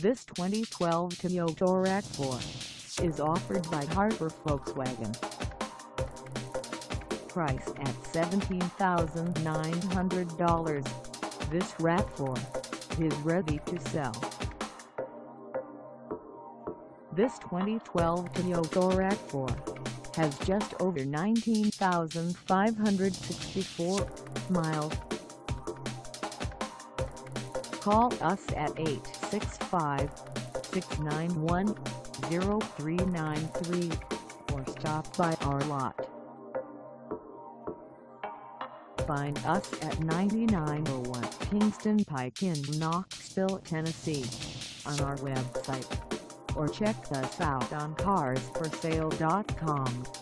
This 2012 Toyota RAV4 is offered by Harper Volkswagen. Price at $17,900, this RAV4 is ready to sell. This 2012 Toyota RAV4 has just over 19,564 miles. Call us at 865-691-0393 or stop by our lot. Find us at 9901 Kingston Pike in Knoxville, Tennessee on our website, or check us out on carsforsale.com.